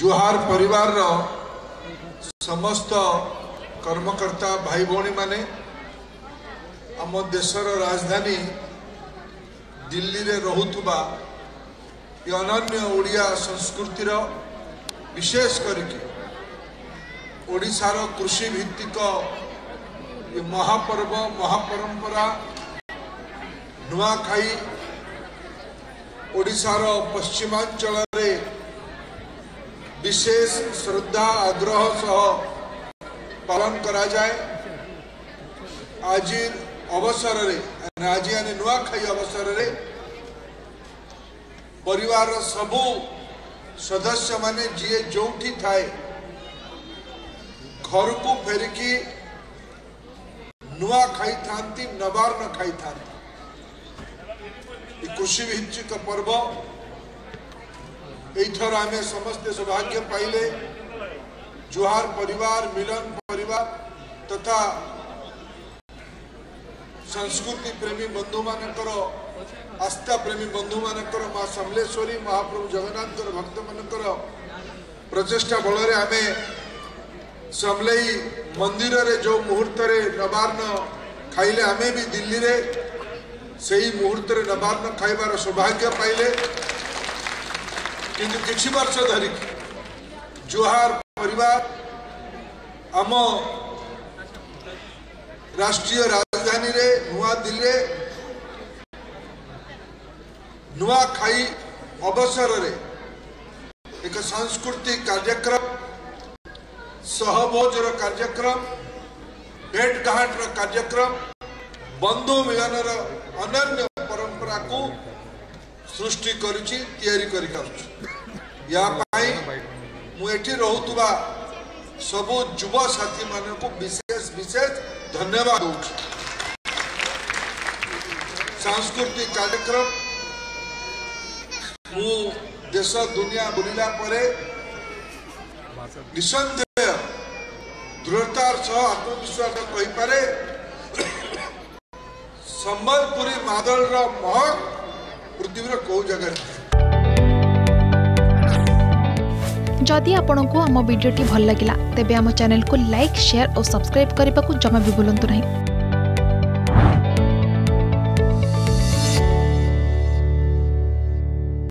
जोहार परिवार रो समस्त कर्मकर्ता भाई भौणी माने आम देशर राजधानी दिल्ली रे रहुथुबा ये अनन्य ओडिया संस्कृतिर विशेष करके ओडिशार कृषि भित्तिक ये महापर्व महापरंपरा नुआखाई ओडिशार पश्चिमांचल रे विशेष श्रद्धा आग्रह सह पालन करा जाए। आज अवसर रे आज यानी नुआखाई अवसर रे परिवार सबू सदस्य माने जी जोठी थाए घर को फेरिकी नुआ खाई थांती नबार न खाई थांती। कृषि भित्तिक पर्व एथर आमे समस्त सौभाग्य पाइले जोहार परिवार मिलन परिवार तथा संस्कृति प्रेमी बंधु मानकर आस्था प्रेमी बंधु मानकर माँ समलेश्वरी महाप्रभु जगन्नाथ भक्त मानकर प्रचेष्टा बल आमे समलेई मंदिर रे जो मुहूर्त रे नबार्न खाइले आमे भी दिल्ली रे सही मुहूर्त रे नबार्न खाइबार सौभाग्य पाइले। किंतु किछि वर्ष धरी जोहार परिवार आम राष्ट्रीय राजधानी रे नुआ दिल्ली रे नुआ खाई अवसर रे एक सांस्कृतिक कार्यक्रम सहभोजर कार्यक्रम भेट घाट कार्यक्रम बंधु मिलन अनन्य परंपरा को सृष्टि करी या मुझे रोहुवा सबु युव साथी मान को विशेष विशेष धन्यवाद दूँ। सांस्कृतिक कार्यक्रम मु देश दुनिया बुलिला परे निसंदेह दृढ़तार सह आत्मविश्वास कही पारे संबलपुरी मादल रो महक पृथ्वी को जगह। जदि आपंक आम भिडी भल लगा तेब आम चैनल को लाइक शेयर और सब्सक्राइब करने को जमा भी भूलु नहीं।